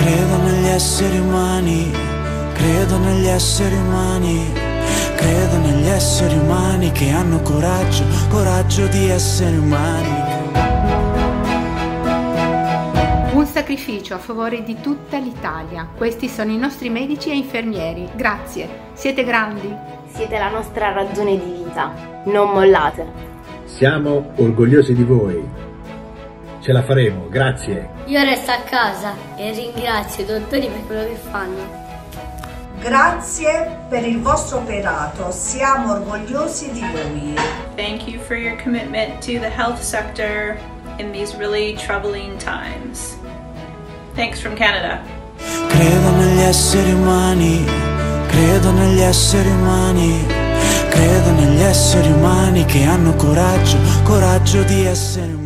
Credo negli esseri umani, credo negli esseri umani, credo negli esseri umani che hanno coraggio, coraggio di essere umani. Un sacrificio a favore di tutta l'Italia. Questi sono i nostri medici e infermieri. Grazie, siete grandi. Siete la nostra ragione di vita. Non mollate. Siamo orgogliosi di voi. Ce la faremo, grazie. Io resto a casa e ringrazio i dottori per quello che fanno. Grazie per il vostro operato, siamo orgogliosi di voi. Thank you for your commitment to the health sector in these really troubling times. Thanks from Canada. Credo negli esseri umani, credo negli esseri umani, credo negli esseri umani che hanno coraggio, coraggio di essere umani.